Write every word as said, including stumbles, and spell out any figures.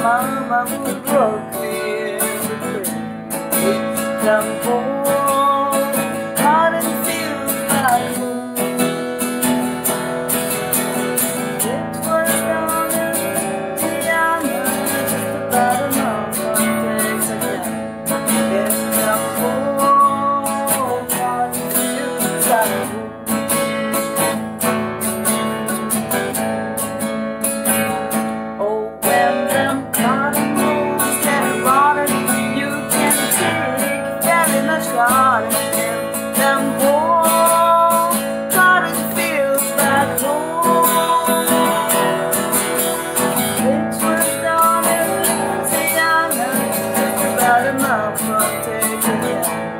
time I would walk me in the place. It's them cold, hot and feels like home. It was down in Tiana, just about a month of days again. It's them cold, hot and feels like home. God and them warm, God, it feels like home. It was down in Tiana, just about a month from taking it.